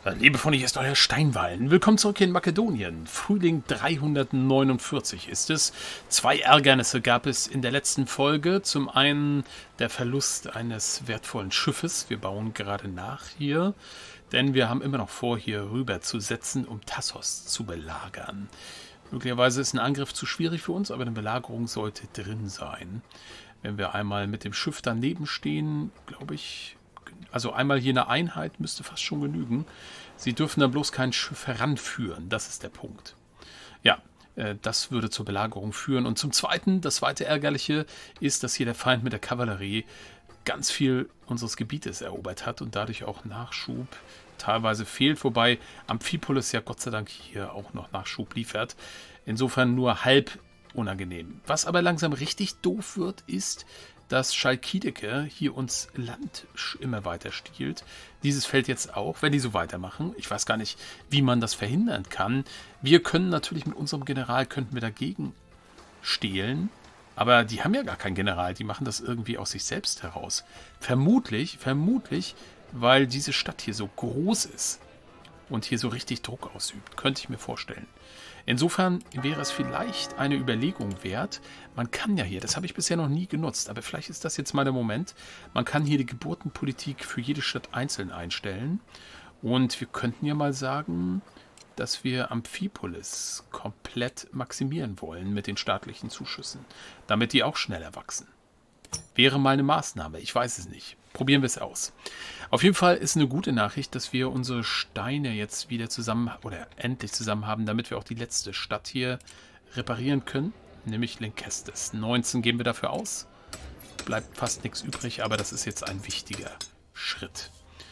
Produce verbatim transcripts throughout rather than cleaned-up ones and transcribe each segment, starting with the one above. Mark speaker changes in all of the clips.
Speaker 1: Liebe Freunde, hier ist euer Steinwallen. Willkommen zurück in Makedonien. Frühling dreihundertneunundvierzig ist es. Zwei Ärgernisse gab es in der letzten Folge. Zum einen der Verlust eines wertvollen Schiffes. Wir bauen gerade nach hier, denn wir haben immer noch vor, hier rüber zu setzen, um Tassos zu belagern. Möglicherweise ist ein Angriff zu schwierig für uns, aber eine Belagerung sollte drin sein. Wenn wir einmal mit dem Schiff daneben stehen, glaube ich... Also einmal hier eine Einheit müsste fast schon genügen. Sie dürfen dann bloß kein Schiff heranführen. Das ist der Punkt. Ja, äh, das würde zur Belagerung führen. Und zum Zweiten, das zweite Ärgerliche ist, dass hier der Feind mit der Kavallerie ganz viel unseres Gebietes erobert hat und dadurch auch Nachschub teilweise fehlt. Wobei Amphipolis ja Gott sei Dank hier auch noch Nachschub liefert. Insofern nur halb unangenehm. Was aber langsam richtig doof wird, ist, dass Chalkidike hier uns Land immer weiter stiehlt. Dieses fällt jetzt auch, wenn die so weitermachen. Ich weiß gar nicht, wie man das verhindern kann. Wir können natürlich mit unserem General, könnten wir dagegen stehlen. Aber die haben ja gar keinen General. Die machen das irgendwie aus sich selbst heraus. Vermutlich, vermutlich, weil diese Stadt hier so groß ist und hier so richtig Druck ausübt. Könnte ich mir vorstellen. Insofern wäre es vielleicht eine Überlegung wert. Man kann ja hier, das habe ich bisher noch nie genutzt, aber vielleicht ist das jetzt mal der Moment. Man kann hier die Geburtenpolitik für jede Stadt einzeln einstellen. Und wir könnten ja mal sagen, dass wir Amphipolis komplett maximieren wollen mit den staatlichen Zuschüssen, damit die auch schneller wachsen. Wäre mal eine Maßnahme, ich weiß es nicht. Probieren wir es aus. Auf jeden Fall ist eine gute Nachricht, dass wir unsere Steine jetzt wieder zusammen oder endlich zusammen haben, damit wir auch die letzte Stadt hier reparieren können, nämlich Lynkestis. neunzehn geben wir dafür aus. Bleibt fast nichts übrig, aber das ist jetzt ein wichtiger Schritt.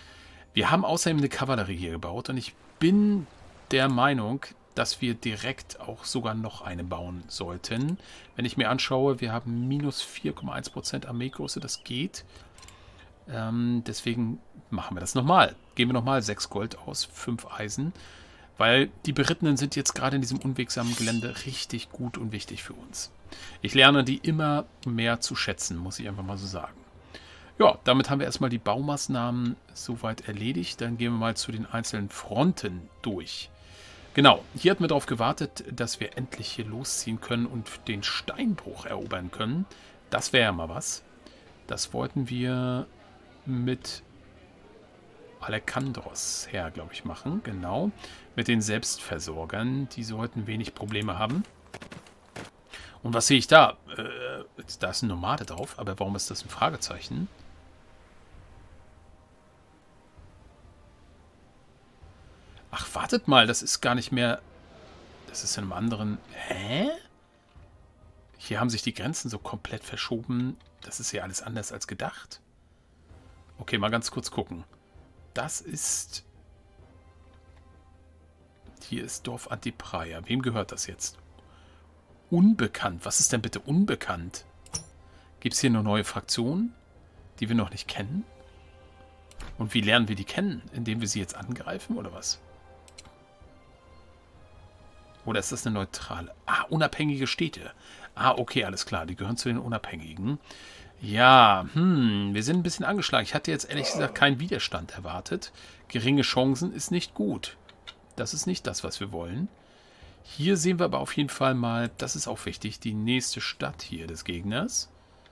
Speaker 1: Wir haben außerdem eine Kavallerie hier gebaut und ich bin der Meinung, dass wir direkt auch sogar noch eine bauen sollten. Wenn ich mir anschaue, wir haben minus vier Komma eins Prozent Armeegröße, das geht. Ähm, deswegen machen wir das nochmal. Geben wir nochmal sechs Gold aus, fünf Eisen. Weil die Berittenen sind jetzt gerade in diesem unwegsamen Gelände richtig gut und wichtig für uns. Ich lerne die immer mehr zu schätzen, muss ich einfach mal so sagen. Ja, damit haben wir erstmal die Baumaßnahmen soweit erledigt. Dann gehen wir mal zu den einzelnen Fronten durch. Genau, hier hatten wir darauf gewartet, dass wir endlich hier losziehen können und den Steinbruch erobern können. Das wäre ja mal was. Das wollten wir mit Alekandros her, glaube ich, machen. Genau, mit den Selbstversorgern. Die sollten wenig Probleme haben. Und was sehe ich da? Äh, da ist ein Nomade drauf, aber warum ist das ein Fragezeichen? Ach, wartet mal, das ist gar nicht mehr... Das ist in einem anderen... Hä? Hier haben sich die Grenzen so komplett verschoben. Das ist ja alles anders als gedacht. Okay, mal ganz kurz gucken. Das ist... Hier ist Dorf Antipraia. Wem gehört das jetzt? Unbekannt. Was ist denn bitte unbekannt? Gibt es hier eine neue Fraktion, die wir noch nicht kennen? Und wie lernen wir die kennen? Indem wir sie jetzt angreifen, oder was? Oder ist das eine neutrale? Ah, unabhängige Städte. Ah, okay, alles klar. Die gehören zu den Unabhängigen. Ja, hm, wir sind ein bisschen angeschlagen. Ich hatte jetzt ehrlich gesagt keinen Widerstand erwartet. Geringe Chancen ist nicht gut. Das ist nicht das, was wir wollen. Hier sehen wir aber auf jeden Fall mal, das ist auch wichtig, die nächste Stadt hier des Gegners.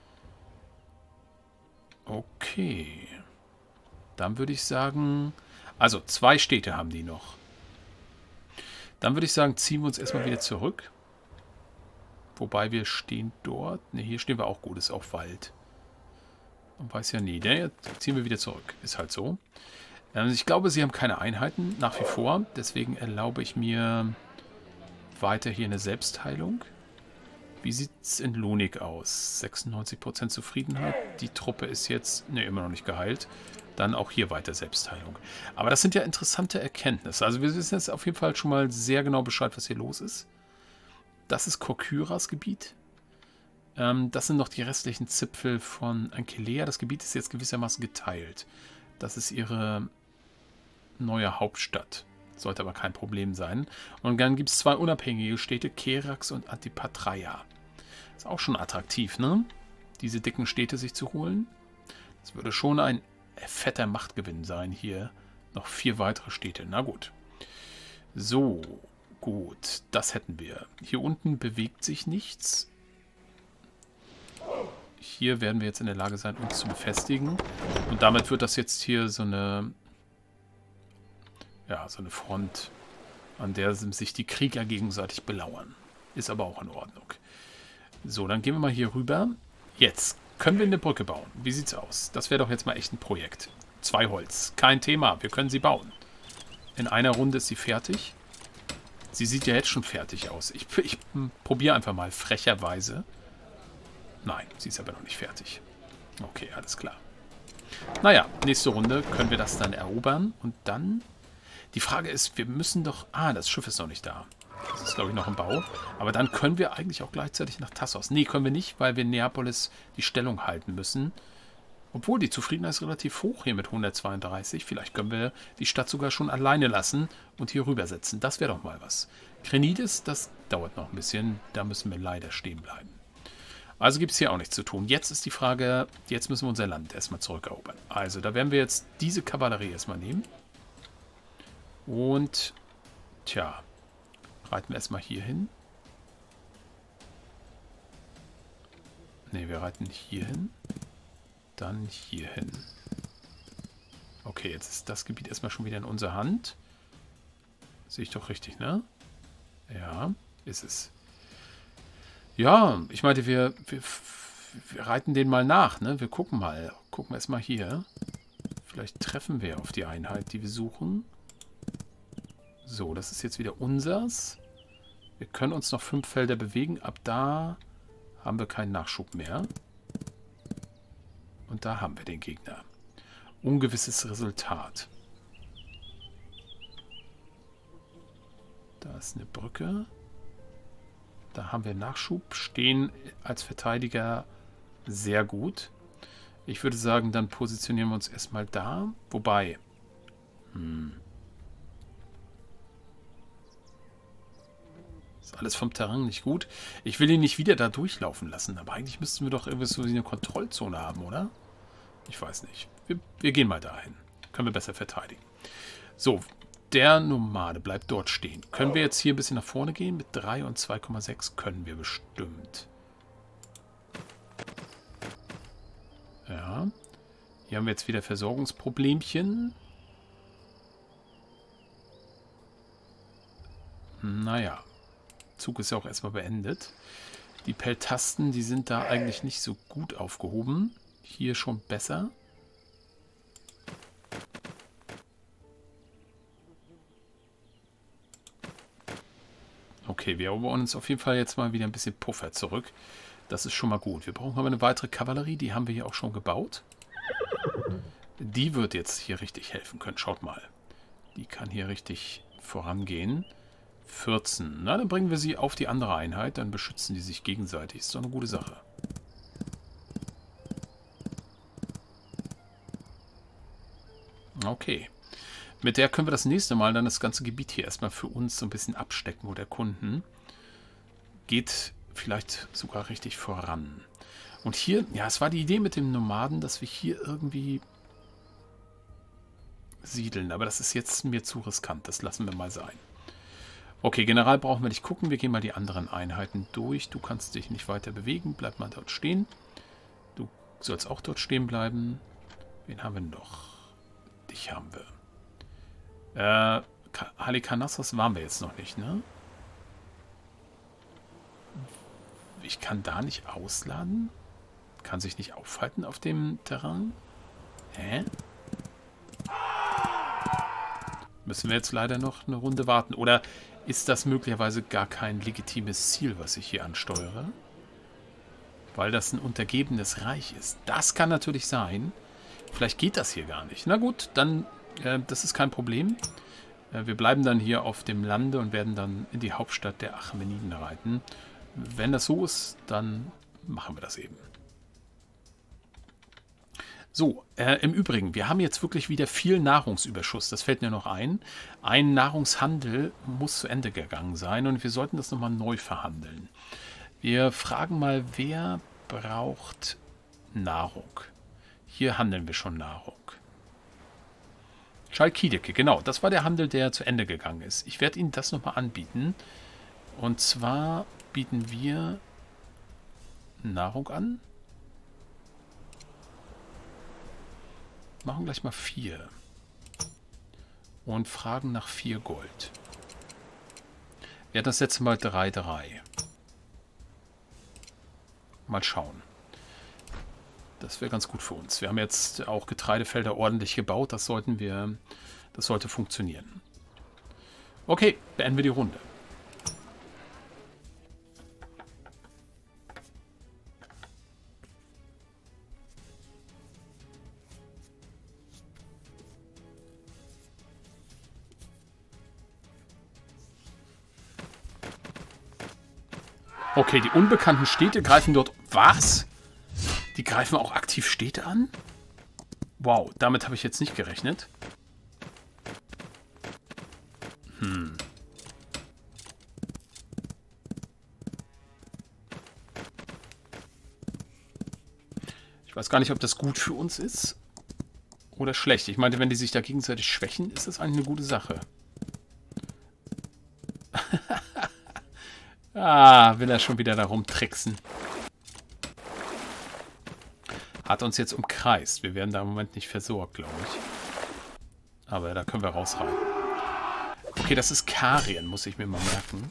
Speaker 1: Okay. Dann würde ich sagen, also zwei Städte haben die noch. Dann würde ich sagen, ziehen wir uns erstmal wieder zurück. Wobei wir stehen dort. Ne, hier stehen wir auch gut, ist auch Wald. Man weiß ja nie. Ne, jetzt ziehen wir wieder zurück. Ist halt so. Also ich glaube, sie haben keine Einheiten nach wie vor. Deswegen erlaube ich mir weiter hier eine Selbstheilung. Wie sieht es in Lunik aus? sechsundneunzig Prozent Zufriedenheit. Die Truppe ist jetzt ne, immer noch nicht geheilt. Dann auch hier weiter Selbstheilung. Aber das sind ja interessante Erkenntnisse. Also wir wissen jetzt auf jeden Fall schon mal sehr genau Bescheid, was hier los ist. Das ist Korkyras Gebiet. Ähm, das sind noch die restlichen Zipfel von Ankelea. Das Gebiet ist jetzt gewissermaßen geteilt. Das ist ihre neue Hauptstadt. Sollte aber kein Problem sein. Und dann gibt es zwei unabhängige Städte, Kerax und Antipatreia. Ist auch schon attraktiv, ne? Diese dicken Städte sich zu holen. Das würde schon ein fetter Machtgewinn sein hier Noch vier weitere Städte. Na gut. So, gut. Das hätten wir. Hier unten bewegt sich nichts. Hier werden wir jetzt in der Lage sein, uns zu befestigen. Und damit wird das jetzt hier so eine... Ja, so eine Front, an der sich die Krieger gegenseitig belauern. Ist aber auch in Ordnung. So, dann gehen wir mal hier rüber. Jetzt können wir eine Brücke bauen. Wie sieht's aus? Das wäre doch jetzt mal echt ein Projekt. Zwei Holz. Kein Thema. Wir können sie bauen. In einer Runde ist sie fertig. Sie sieht ja jetzt schon fertig aus. Ich, ich probiere einfach mal frecherweise. Nein, sie ist aber noch nicht fertig. Okay, alles klar. Naja, nächste Runde können wir das dann erobern. Und dann... Die Frage ist, wir müssen doch... Ah, das Schiff ist noch nicht da. Das ist, glaube ich, noch im Bau. Aber dann können wir eigentlich auch gleichzeitig nach Tassos. Nee, können wir nicht, weil wir in Neapolis die Stellung halten müssen. Obwohl, die Zufriedenheit ist relativ hoch hier mit hundertzweiunddreißig. Vielleicht können wir die Stadt sogar schon alleine lassen und hier rübersetzen. Das wäre doch mal was. Krenidis, das dauert noch ein bisschen. Da müssen wir leider stehen bleiben. Also gibt es hier auch nichts zu tun. Jetzt ist die Frage, jetzt müssen wir unser Land erstmal zurückerobern. Also, da werden wir jetzt diese Kavallerie erstmal nehmen. Und, tja, reiten wir erstmal hier hin. Ne, wir reiten hier hin. Dann hier hin. Okay, jetzt ist das Gebiet erstmal schon wieder in unserer Hand. Sehe ich doch richtig, ne? Ja, ist es. Ja, ich meinte, wir, wir, wir reiten den mal nach, ne? Wir gucken mal. Gucken wir erstmal hier. Vielleicht treffen wir auf die Einheit, die wir suchen. So, das ist jetzt wieder unsers. Wir können uns noch fünf Felder bewegen. Ab da haben wir keinen Nachschub mehr. Und da haben wir den Gegner. Ungewisses Resultat. Da ist eine Brücke. Da haben wir Nachschub. Stehen als Verteidiger sehr gut. Ich würde sagen, dann positionieren wir uns erstmal da. Wobei... Hm... Ist alles vom Terrain nicht gut. Ich will ihn nicht wieder da durchlaufen lassen, aber eigentlich müssten wir doch irgendwie so eine Kontrollzone haben, oder? Ich weiß nicht. Wir, wir gehen mal dahin. Können wir besser verteidigen. So, der Nomade bleibt dort stehen. Können wir jetzt hier ein bisschen nach vorne gehen? Mit drei und zwei Komma sechs können wir bestimmt. Ja. Hier haben wir jetzt wieder Versorgungsproblemchen. Naja. Zug ist ja auch erstmal beendet. Die Peltasten, die sind da eigentlich nicht so gut aufgehoben. Hier schon besser. Okay, wir erobern uns auf jeden Fall jetzt mal wieder ein bisschen Puffer zurück. Das ist schon mal gut. Wir brauchen aber eine weitere Kavallerie. Die haben wir hier auch schon gebaut. Die wird jetzt hier richtig helfen können. Schaut mal. Die kann hier richtig vorangehen. vierzehn. Na, dann bringen wir sie auf die andere Einheit. Dann beschützen die sich gegenseitig. Ist doch eine gute Sache. Okay. Mit der können wir das nächste Mal dann das ganze Gebiet hier erstmal für uns so ein bisschen abstecken oder erkunden. Geht vielleicht sogar richtig voran. Und hier, ja, es war die Idee mit dem Nomaden, dass wir hier irgendwie siedeln. Aber das ist jetzt mir zu riskant. Das lassen wir mal sein. Okay, General brauchen wir nicht gucken. Wir gehen mal die anderen Einheiten durch. Du kannst dich nicht weiter bewegen. Bleib mal dort stehen. Du sollst auch dort stehen bleiben. Wen haben wir noch? Dich haben wir. Äh, Halikarnassos waren wir jetzt noch nicht, ne? Ich kann da nicht ausladen? Kann sich nicht aufhalten auf dem Terrain? Hä? Müssen wir jetzt leider noch eine Runde warten. Oder ist das möglicherweise gar kein legitimes Ziel, was ich hier ansteuere? Weil das ein untergebenes Reich ist. Das kann natürlich sein. Vielleicht geht das hier gar nicht. Na gut, dann, äh, das ist kein Problem. Äh, wir bleiben dann hier auf dem Lande und werden dann in die Hauptstadt der Achämeniden reiten. Wenn das so ist, dann machen wir das eben. So, äh, im Übrigen, wir haben jetzt wirklich wieder viel Nahrungsüberschuss. Das fällt mir noch ein. Ein Nahrungshandel muss zu Ende gegangen sein und wir sollten das nochmal neu verhandeln. Wir fragen mal, wer braucht Nahrung? Hier handeln wir schon Nahrung. Chalkidike, genau. Das war der Handel, der zu Ende gegangen ist. Ich werde Ihnen das nochmal anbieten. Und zwar bieten wir Nahrung an. Machen gleich mal vier. Und fragen nach vier Gold. Wir hatten das letzte Mal drei, drei. Mal schauen. Das wäre ganz gut für uns. Wir haben jetzt auch Getreidefelder ordentlich gebaut. Das sollten wir, das sollte funktionieren. Okay, beenden wir die Runde. Okay, die unbekannten Städte greifen dort... Was? Die greifen auch aktiv Städte an? Wow, damit habe ich jetzt nicht gerechnet. Hm. Ich weiß gar nicht, ob das gut für uns ist oder schlecht. Ich meinte, wenn die sich da gegenseitig schwächen, ist das eigentlich eine gute Sache. Ah, will er schon wieder da rumtricksen. Hat uns jetzt umkreist. Wir werden da im Moment nicht versorgt, glaube ich. Aber da können wir rausreiten. Okay, das ist Karien, muss ich mir mal merken.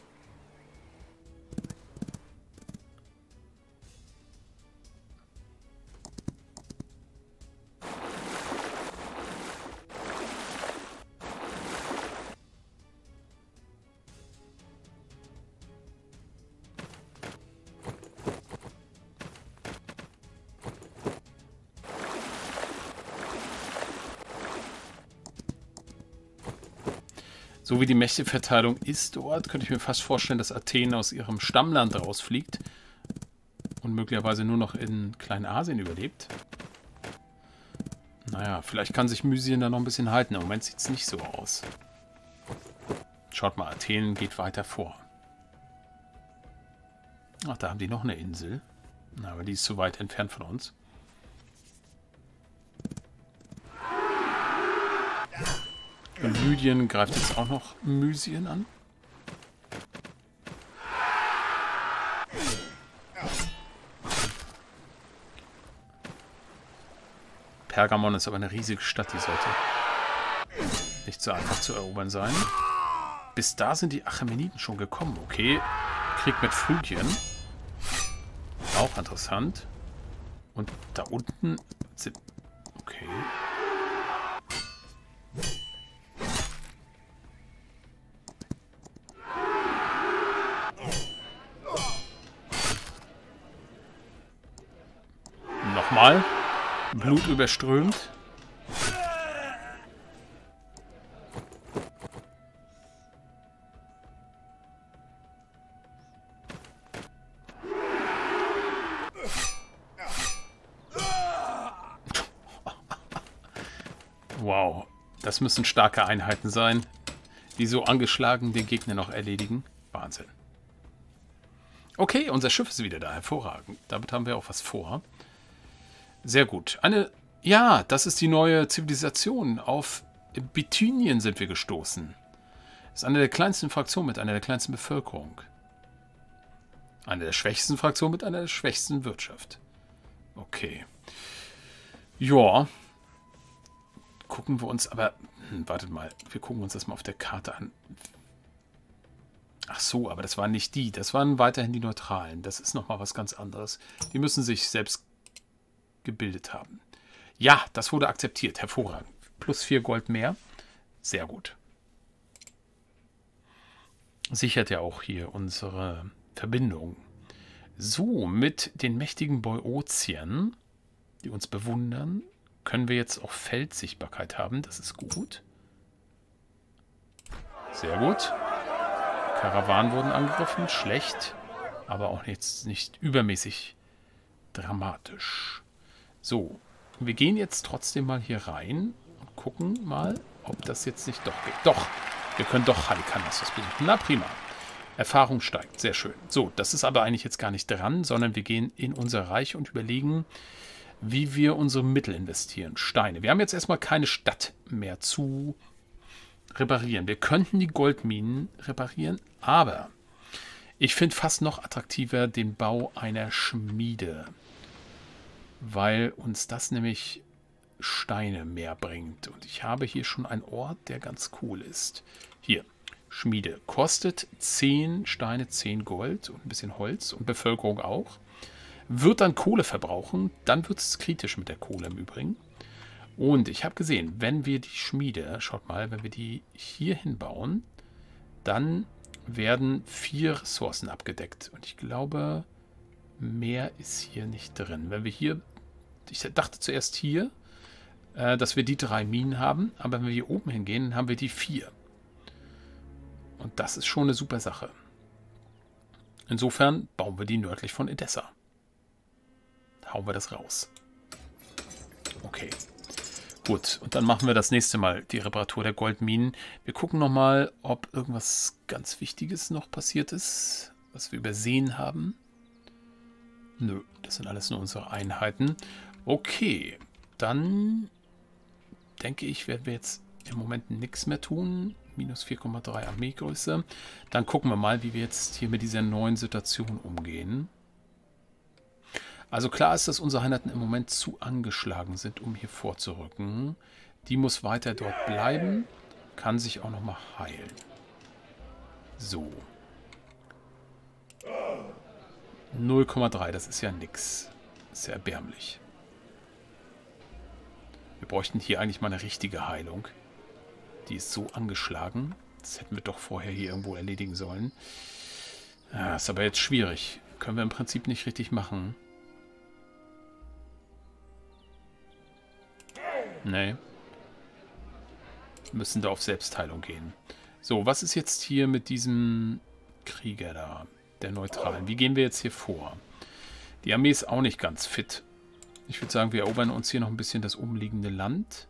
Speaker 1: So wie die Mächteverteilung ist dort, könnte ich mir fast vorstellen, dass Athen aus ihrem Stammland rausfliegt und möglicherweise nur noch in Kleinasien überlebt. Naja, vielleicht kann sich Mysien da noch ein bisschen halten. Im Moment sieht es nicht so aus. Schaut mal, Athen geht weiter vor. Ach, da haben die noch eine Insel. Na, aber die ist zu weit entfernt von uns. Und Lydien greift jetzt auch noch Mysien an. Pergamon ist aber eine riesige Stadt, die sollte nicht so einfach zu erobern sein. Bis da sind die Achämeniden schon gekommen. Okay, Krieg mit Phrygien. Auch interessant. Und da unten sind... Okay... Nochmal. Blut überströmt. Wow. Das müssen starke Einheiten sein, die so angeschlagen den Gegner noch erledigen. Wahnsinn. Okay, unser Schiff ist wieder da. Hervorragend. Damit haben wir auch was vor. Sehr gut. Eine, ja, das ist die neue Zivilisation. Auf Bithynien sind wir gestoßen. Das ist eine der kleinsten Fraktionen mit einer der kleinsten Bevölkerung. Eine der schwächsten Fraktionen mit einer der schwächsten Wirtschaft. Okay. Ja. Gucken wir uns aber... Hm, wartet mal. Wir gucken uns das mal auf der Karte an. Ach so, aber das waren nicht die. Das waren weiterhin die Neutralen. Das ist nochmal was ganz anderes. Die müssen sich selbst gebildet haben. Ja, das wurde akzeptiert. Hervorragend. Plus vier Gold mehr. Sehr gut. Sichert ja auch hier unsere Verbindung. So, mit den mächtigen Boeotien, die uns bewundern, können wir jetzt auch Feldsichtbarkeit haben. Das ist gut. Sehr gut. Karawanen wurden angegriffen. Schlecht. Aber auch jetzt nicht übermäßig dramatisch. So, wir gehen jetzt trotzdem mal hier rein und gucken mal, ob das jetzt nicht doch geht. Doch, wir können doch Halikarnassos besuchen. Na prima. Erfahrung steigt, sehr schön. So, das ist aber eigentlich jetzt gar nicht dran, sondern wir gehen in unser Reich und überlegen, wie wir unsere Mittel investieren. Steine. Wir haben jetzt erstmal keine Stadt mehr zu reparieren. Wir könnten die Goldminen reparieren, aber ich finde fast noch attraktiver den Bau einer Schmiede, weil uns das nämlich Steine mehr bringt. Und ich habe hier schon einen Ort, der ganz cool ist. Hier, Schmiede. Kostet zehn Steine, zehn Gold und ein bisschen Holz und Bevölkerung auch. Wird dann Kohle verbrauchen, dann wird es kritisch mit der Kohle im Übrigen. Und ich habe gesehen, wenn wir die Schmiede, schaut mal, wenn wir die hier hinbauen, dann werden vier Ressourcen abgedeckt. Und ich glaube, mehr ist hier nicht drin. Wenn wir hier, ich dachte zuerst hier, äh, dass wir die drei Minen haben, aber wenn wir hier oben hingehen, dann haben wir die vier. Und das ist schon eine super Sache. Insofern bauen wir die nördlich von Edessa. Hauen wir das raus. Okay. Gut, und dann machen wir das nächste Mal die Reparatur der Goldminen. Wir gucken nochmal, ob irgendwas ganz Wichtiges noch passiert ist, was wir übersehen haben. Nö, das sind alles nur unsere Einheiten. Okay, dann denke ich, werden wir jetzt im Moment nichts mehr tun. Minus vier Komma drei Armeegröße. Dann gucken wir mal, wie wir jetzt hier mit dieser neuen Situation umgehen. Also klar ist, dass unsere Einheiten im Moment zu angeschlagen sind, um hier vorzurücken. Die muss weiter dort bleiben, kann sich auch nochmal heilen. So. null Komma drei, das ist ja nix. Sehr erbärmlich. Wir bräuchten hier eigentlich mal eine richtige Heilung. Die ist so angeschlagen. Das hätten wir doch vorher hier irgendwo erledigen sollen. Ja, ist aber jetzt schwierig. Können wir im Prinzip nicht richtig machen. Nee. Wir müssen da auf Selbstheilung gehen. So, was ist jetzt hier mit diesem Krieger da, der Neutralen? Wie gehen wir jetzt hier vor? Die Armee ist auch nicht ganz fit. Ich würde sagen, wir erobern uns hier noch ein bisschen das umliegende Land.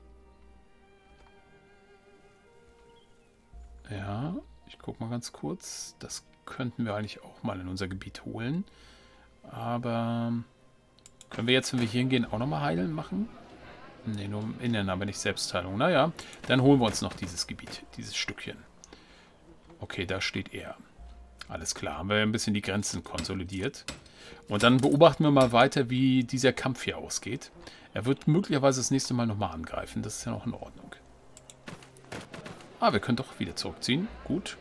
Speaker 1: Ja, ich gucke mal ganz kurz. Das könnten wir eigentlich auch mal in unser Gebiet holen. Aber können wir jetzt, wenn wir hier hingehen, auch nochmal heilen machen? Ne, nur im Inneren, aber nicht Selbstheilung. Naja, dann holen wir uns noch dieses Gebiet, dieses Stückchen. Okay, da steht er. Alles klar, haben wir ein bisschen die Grenzen konsolidiert. Und dann beobachten wir mal weiter, wie dieser Kampf hier ausgeht. Er wird möglicherweise das nächste Mal nochmal angreifen. Das ist ja noch in Ordnung. Ah, wir können doch wieder zurückziehen. Gut.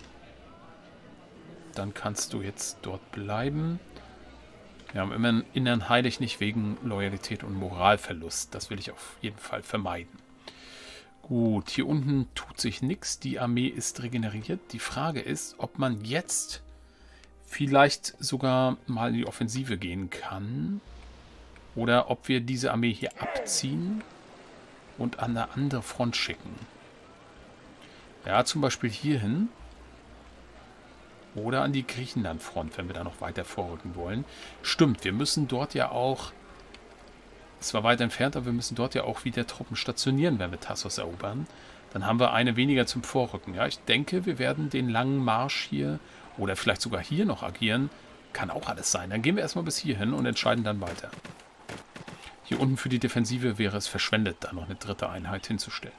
Speaker 1: Dann kannst du jetzt dort bleiben. Wir haben immer Innern heilig nicht wegen Loyalität und Moralverlust. Das will ich auf jeden Fall vermeiden. Gut, hier unten tut sich nichts. Die Armee ist regeneriert. Die Frage ist, ob man jetzt vielleicht sogar mal in die Offensive gehen kann. Oder ob wir diese Armee hier abziehen und an eine andere Front schicken. Ja, zum Beispiel hierhin. Oder an die Griechenland-Front, wenn wir da noch weiter vorrücken wollen. Stimmt, wir müssen dort ja auch, es war weit entfernt, aber wir müssen dort ja auch wieder Truppen stationieren, wenn wir Tassos erobern. Dann haben wir eine weniger zum Vorrücken. Ja, ich denke, wir werden den langen Marsch hier oder vielleicht sogar hier noch agieren. Kann auch alles sein. Dann gehen wir erstmal bis hierhin und entscheiden dann weiter. Hier unten für die Defensive wäre es verschwendet, da noch eine dritte Einheit hinzustellen.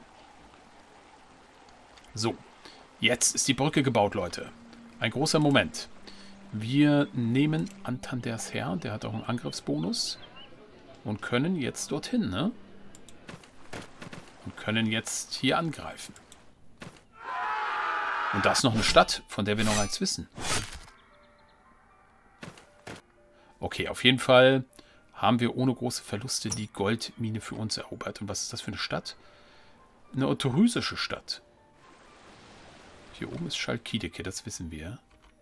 Speaker 1: So, jetzt ist die Brücke gebaut, Leute. Ein großer Moment. Wir nehmen Antanders her, der hat auch einen Angriffsbonus. Und können jetzt dorthin, ne? Und können jetzt hier angreifen. Und da ist noch eine Stadt, von der wir noch nichts wissen. Okay, auf jeden Fall haben wir ohne große Verluste die Goldmine für uns erobert. Und was ist das für eine Stadt? Eine otorysische Stadt. Hier oben ist Chalkidike, das wissen wir.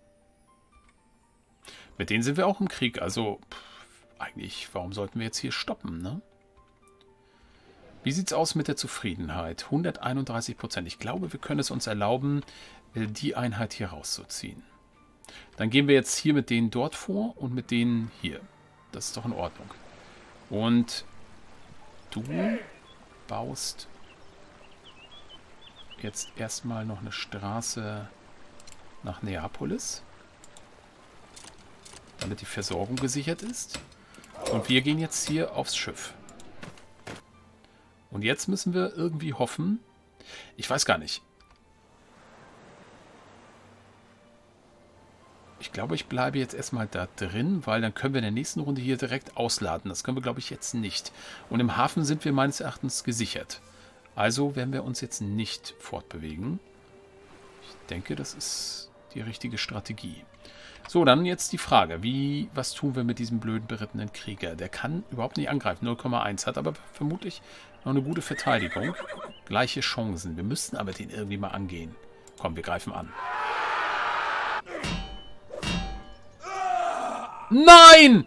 Speaker 1: Mit denen sind wir auch im Krieg, also pff, eigentlich, warum sollten wir jetzt hier stoppen, ne? Wie sieht es aus mit der Zufriedenheit? hunderteinunddreißig Prozent. Ich glaube, wir können es uns erlauben, die Einheit hier rauszuziehen. Dann gehen wir jetzt hier mit denen dort vor und mit denen hier. Das ist doch in Ordnung. Und du baust jetzt erstmal noch eine Straße nach Neapolis, damit die Versorgung gesichert ist. Und wir gehen jetzt hier aufs Schiff. Und jetzt müssen wir irgendwie hoffen... Ich weiß gar nicht. Ich glaube, ich bleibe jetzt erstmal da drin, weil dann können wir in der nächsten Runde hier direkt ausladen. Das können wir, glaube ich, jetzt nicht. Und im Hafen sind wir meines Erachtens gesichert. Also werden wir uns jetzt nicht fortbewegen. Ich denke, das ist die richtige Strategie. So, dann jetzt die Frage. Wie, was tun wir mit diesem blöden berittenen Krieger? Der kann überhaupt nicht angreifen. null Komma eins hat aber vermutlich noch eine gute Verteidigung. Gleiche Chancen. Wir müssten aber den irgendwie mal angehen. Komm, wir greifen an. Nein!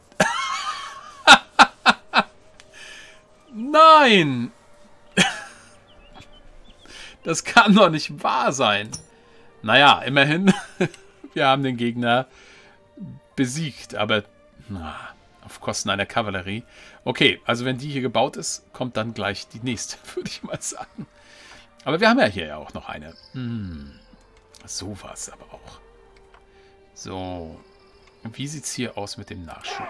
Speaker 1: Nein! Das kann doch nicht wahr sein. Naja, immerhin, wir haben den Gegner besiegt, aber na, auf Kosten einer Kavallerie. Okay, also wenn die hier gebaut ist, kommt dann gleich die nächste, würde ich mal sagen. Aber wir haben ja hier ja auch noch eine. Hm, sowas aber auch. So, wie sieht es hier aus mit dem Nachschub?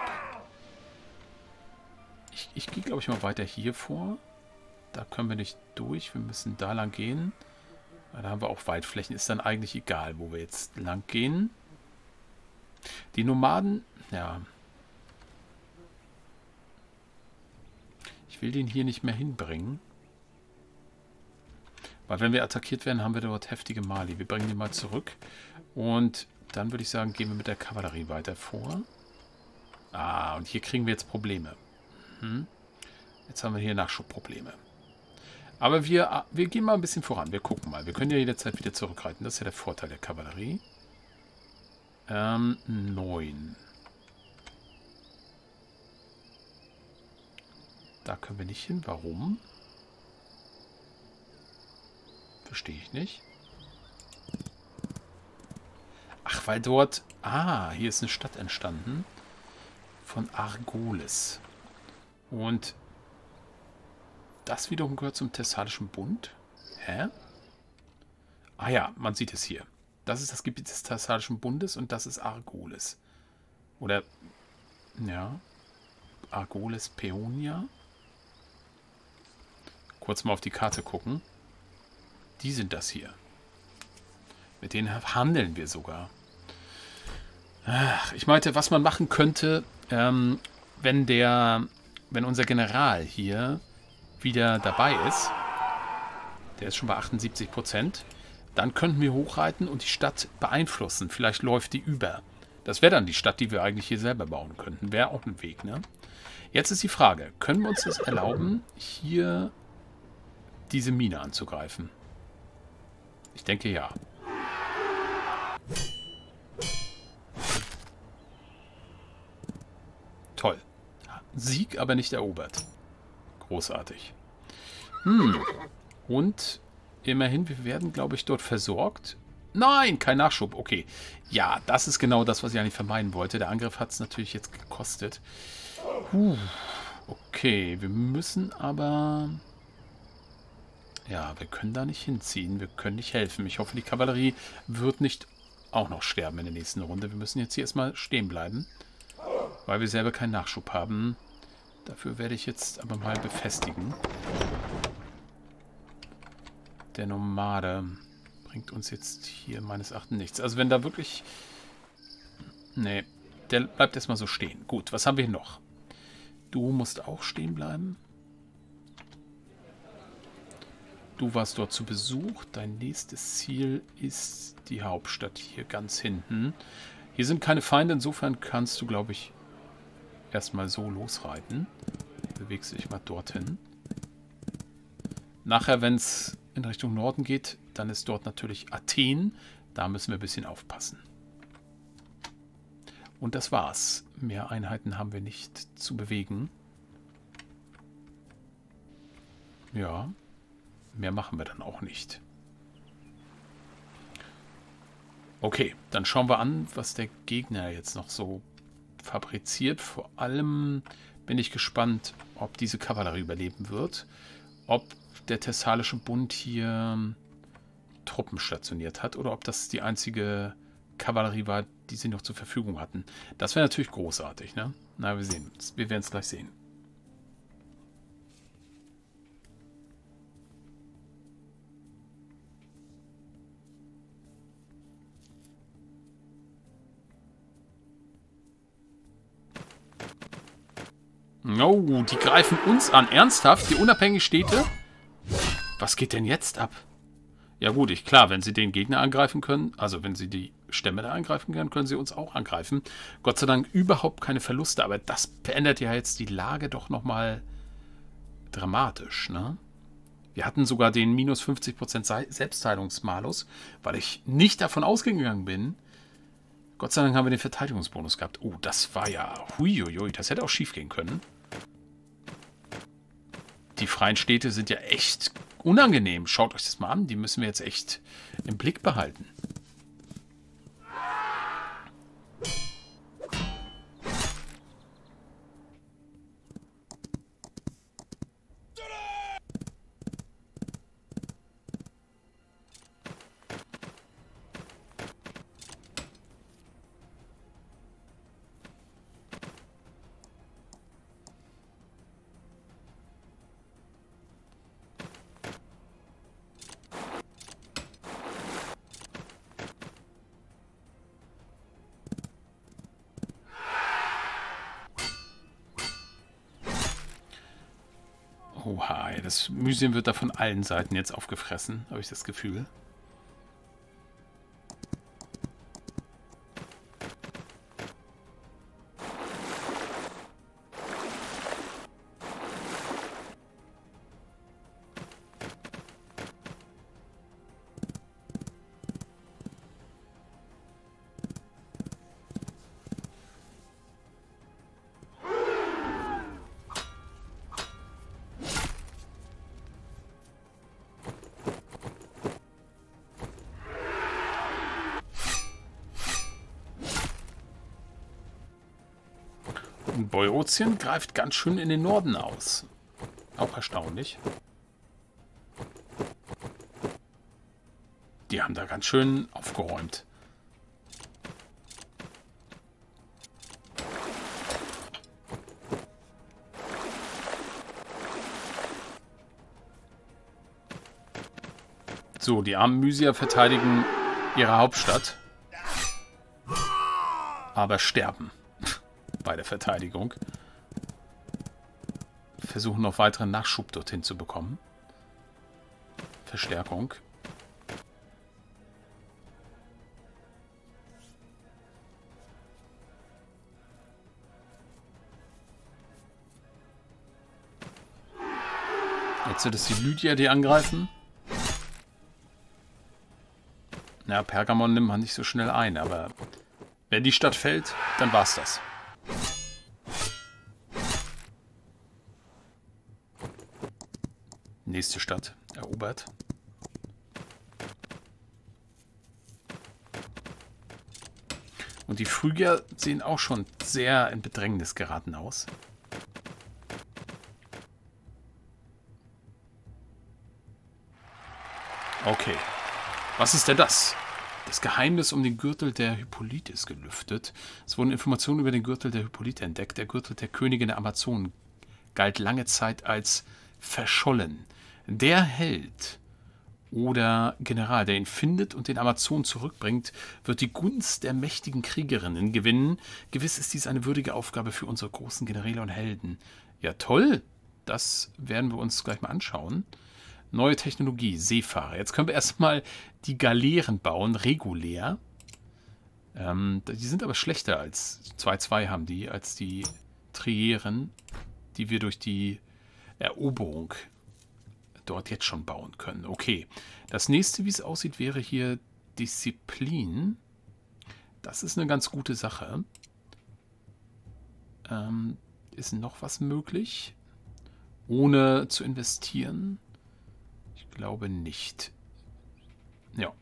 Speaker 1: Ich, ich gehe, glaube ich, mal weiter hier vor. Da können wir nicht durch. Wir müssen da lang gehen. Da haben wir auch Waldflächen. Ist dann eigentlich egal, wo wir jetzt lang gehen. Die Nomaden, ja. Ich will den hier nicht mehr hinbringen. Weil wenn wir attackiert werden, haben wir dort heftige Mali. Wir bringen den mal zurück. Und dann würde ich sagen, gehen wir mit der Kavallerie weiter vor. Ah, und hier kriegen wir jetzt Probleme. Hm. Jetzt haben wir hier Nachschubprobleme. Aber wir, wir gehen mal ein bisschen voran. Wir gucken mal. Wir können ja jederzeit wieder zurückreiten. Das ist ja der Vorteil der Kavallerie. Ähm, neun. Da können wir nicht hin. Warum? Verstehe ich nicht. Ach, weil dort... Ah, hier ist eine Stadt entstanden. Von Argolis. Und... das wiederum gehört zum Thessalischen Bund. Hä? Ah ja, man sieht es hier. Das ist das Gebiet des Thessalischen Bundes und das ist Argolis. Oder, ja, Argolis Paeonia. Kurz mal auf die Karte gucken. Die sind das hier. Mit denen handeln wir sogar. Ach, ich meinte, was man machen könnte, ähm, wenn der, wenn unser General hier wieder dabei ist, der ist schon bei achtundsiebzig Prozent, dann könnten wir hochreiten und die Stadt beeinflussen. Vielleicht läuft die über. Das wäre dann die Stadt, die wir eigentlich hier selber bauen könnten. Wäre auch ein Weg, ne? Jetzt ist die Frage, können wir uns das erlauben, hier diese Mine anzugreifen? Ich denke, ja. Toll. Sieg, aber nicht erobert. Großartig. Hm. Und immerhin, wir werden, glaube ich, dort versorgt. Nein, kein Nachschub. Okay. Ja, das ist genau das, was ich eigentlich vermeiden wollte. Der Angriff hat es natürlich jetzt gekostet. Puh. Okay, wir müssen aber... Ja, wir können da nicht hinziehen. Wir können nicht helfen. Ich hoffe, die Kavallerie wird nicht auch noch sterben in der nächsten Runde. Wir müssen jetzt hier erstmal stehen bleiben, weil wir selber keinen Nachschub haben. Dafür werde ich jetzt aber mal befestigen. Der Nomade bringt uns jetzt hier meines Erachtens nichts. Also wenn da wirklich... Nee, der bleibt erstmal so stehen. Gut, was haben wir hier noch? Du musst auch stehen bleiben. Du warst dort zu Besuch. Dein nächstes Ziel ist die Hauptstadt hier ganz hinten. Hier sind keine Feinde, insofern kannst du, glaube ich, erstmal so losreiten. Bewegst dich mal dorthin. Nachher, wenn es in Richtung Norden geht, dann ist dort natürlich Athen. Da müssen wir ein bisschen aufpassen. Und das war's. Mehr Einheiten haben wir nicht zu bewegen. Ja, mehr machen wir dann auch nicht. Okay, dann schauen wir an, was der Gegner jetzt noch so fabriziert. Vor allem bin ich gespannt, ob diese Kavallerie überleben wird. Ob der Thessalische Bund hier Truppen stationiert hat oder ob das die einzige Kavallerie war, die sie noch zur Verfügung hatten. Das wäre natürlich großartig, ne? Na, wir sehen. Wir werden es gleich sehen. Oh, die greifen uns an. Ernsthaft? Die unabhängigen Städte? Was geht denn jetzt ab? Ja gut, ich, klar, wenn sie den Gegner angreifen können, also wenn sie die Stämme da angreifen können, können sie uns auch angreifen. Gott sei Dank überhaupt keine Verluste, aber das verändert ja jetzt die Lage doch nochmal dramatisch, ne? Wir hatten sogar den minus fünfzig Prozent Selbstheilungsmalus, weil ich nicht davon ausgegangen bin. Gott sei Dank haben wir den Verteidigungsbonus gehabt. Oh, das war ja... Huiuiui, das hätte auch schief gehen können. Die freien Städte sind ja echt unangenehm. Schaut euch das mal an. Die müssen wir jetzt echt im Blick behalten. Oha, das Museum wird da von allen Seiten jetzt aufgefressen, habe ich das Gefühl. Boeotien greift ganz schön in den Norden aus. Auch erstaunlich. Die haben da ganz schön aufgeräumt. So, die armen Mysier verteidigen ihre Hauptstadt. Aber sterben bei der Verteidigung. Versuchen noch weiteren Nachschub dorthin zu bekommen. Verstärkung. Jetzt sind es die Lydier, die angreifen. Ja, Pergamon nimmt man nicht so schnell ein, aber wenn die Stadt fällt, dann war's das. Nächste Stadt erobert. Und die Phrygier sehen auch schon sehr in Bedrängnis geraten aus. Okay. Was ist denn das? Das Geheimnis um den Gürtel der Hippolyte ist gelüftet. Es wurden Informationen über den Gürtel der Hippolyte entdeckt. Der Gürtel der Königin der Amazonen galt lange Zeit als verschollen. Der Held oder General, der ihn findet und den Amazonen zurückbringt, wird die Gunst der mächtigen Kriegerinnen gewinnen. Gewiss ist dies eine würdige Aufgabe für unsere großen Generäle und Helden. Ja, toll. Das werden wir uns gleich mal anschauen. Neue Technologie, Seefahrer. Jetzt können wir erstmal die Galeeren bauen, regulär. Ähm, die sind aber schlechter als zwei Komma zwei haben die, als die Trieren, die wir durch die Eroberung dort jetzt schon bauen können. Okay, das nächste, wie es aussieht, wäre hier Disziplin. Das ist eine ganz gute Sache. Ähm, ist noch was möglich, ohne zu investieren? Ich glaube nicht. Ja.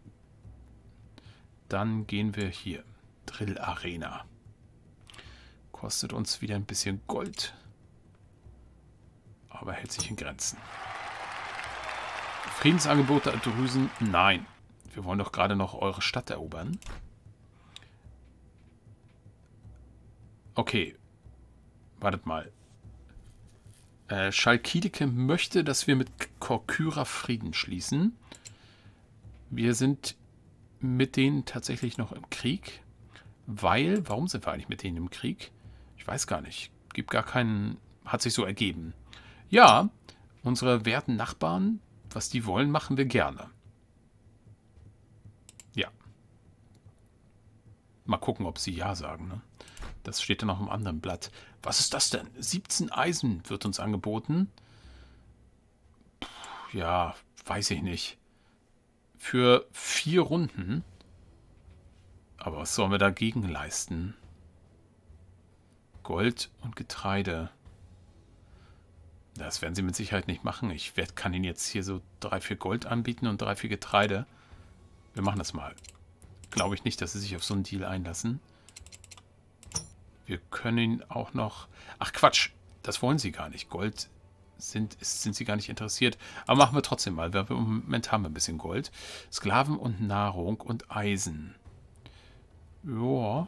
Speaker 1: Dann gehen wir hier. Drill Arena. Kostet uns wieder ein bisschen Gold. Aber hält sich in Grenzen. Friedensangebote Drüsen? Nein. Wir wollen doch gerade noch eure Stadt erobern. Okay. Wartet mal. Äh, Chalkidike möchte, dass wir mit Korkyra Frieden schließen. Wir sind mit denen tatsächlich noch im Krieg. Weil, warum sind wir eigentlich mit denen im Krieg? Ich weiß gar nicht. Gibt gar keinen, hat sich so ergeben. Ja, unsere werten Nachbarn, was die wollen, machen wir gerne. Ja. Mal gucken, ob sie ja sagen, ne? Das steht dann noch im anderen Blatt. Was ist das denn? siebzehn Eisen wird uns angeboten. Puh, ja, weiß ich nicht. Für vier Runden. Aber was sollen wir dagegen leisten? Gold und Getreide. Das werden sie mit Sicherheit nicht machen. Ich werd, kann ihnen jetzt hier so drei, vier Gold anbieten und drei, vier Getreide. Wir machen das mal. Glaube ich nicht, dass sie sich auf so einen Deal einlassen. Wir können auch noch... Ach Quatsch, das wollen sie gar nicht. Gold sind, sind sie gar nicht interessiert. Aber machen wir trotzdem mal, weil wir im Moment haben wir ein bisschen Gold. Sklaven und Nahrung und Eisen. Ja.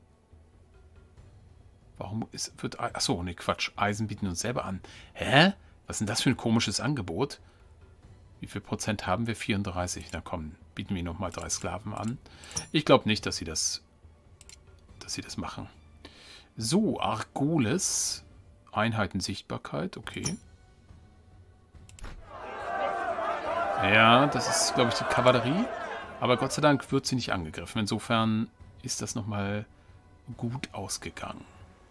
Speaker 1: Warum ist, wird... Achso, ne Quatsch. Eisen bieten uns selber an. Hä? Was ist denn das für ein komisches Angebot? Wie viel Prozent haben wir? vierunddreißig. Na komm, bieten wir nochmal drei Sklaven an. Ich glaube nicht, dass sie das... dass sie das machen. So, Argolis. Einheitensichtbarkeit, okay. Ja, das ist, glaube ich, die Kavallerie. Aber Gott sei Dank wird sie nicht angegriffen. Insofern ist das nochmal gut ausgegangen.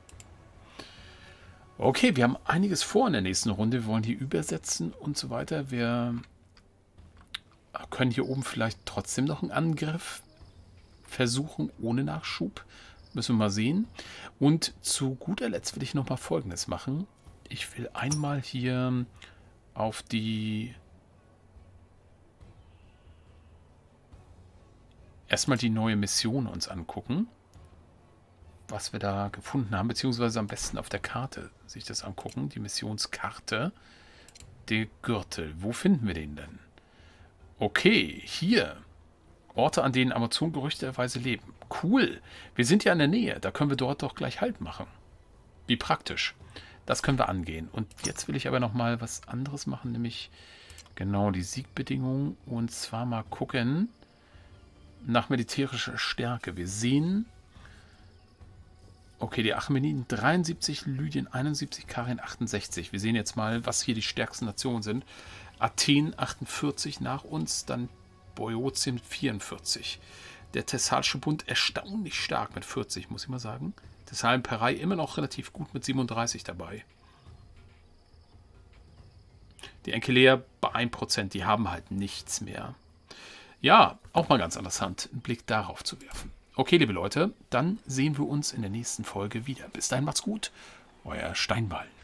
Speaker 1: Okay, wir haben einiges vor in der nächsten Runde. Wir wollen hier übersetzen und so weiter. Wir können hier oben vielleicht trotzdem noch einen Angriff versuchen, ohne Nachschub. Müssen wir mal sehen. Und zu guter Letzt will ich noch mal Folgendes machen. Ich will einmal hier auf die... erstmal die neue Mission uns angucken. Was wir da gefunden haben. Beziehungsweise am besten auf der Karte sich das angucken. Die Missionskarte. Der Gürtel. Wo finden wir den denn? Okay, hier. Orte, an denen Amazonen gerüchteweise leben. Cool. Wir sind ja in der Nähe. Da können wir dort doch gleich Halt machen. Wie praktisch. Das können wir angehen. Und jetzt will ich aber noch mal was anderes machen. Nämlich genau die Siegbedingungen. Und zwar mal gucken nach militärischer Stärke. Wir sehen... Okay, die Achämeniden dreiundsiebzig, Lydien einundsiebzig, Karien achtundsechzig. Wir sehen jetzt mal, was hier die stärksten Nationen sind. Athen achtundvierzig nach uns, dann Boeotien mit vierundvierzig. Der Thessalische Bund erstaunlich stark mit vierzig, muss ich mal sagen. Thessalien-Perei immer noch relativ gut mit siebenunddreißig dabei. Die Enkelea bei ein Prozent, die haben halt nichts mehr. Ja, auch mal ganz interessant, einen Blick darauf zu werfen. Okay, liebe Leute, dann sehen wir uns in der nächsten Folge wieder. Bis dahin macht's gut, euer Steinwall.